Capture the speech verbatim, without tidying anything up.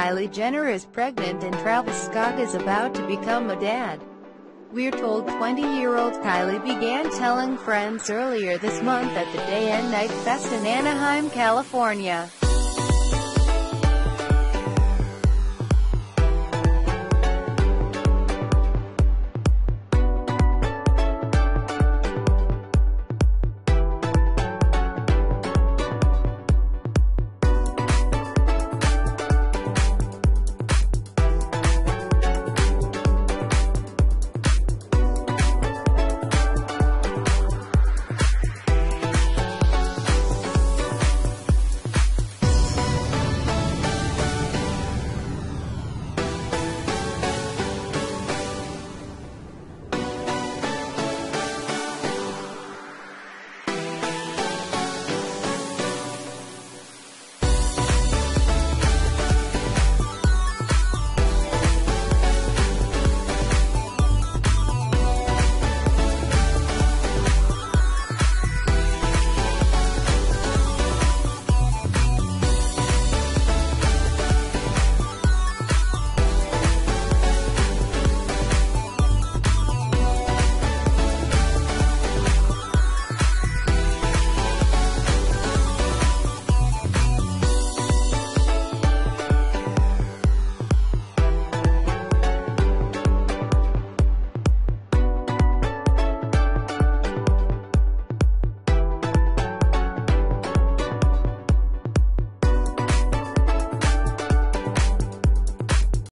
Kylie Jenner is pregnant and Travis Scott is about to become a dad. We're told twenty-year-old Kylie began telling friends earlier this month at the Day and Night Fest in Anaheim, California.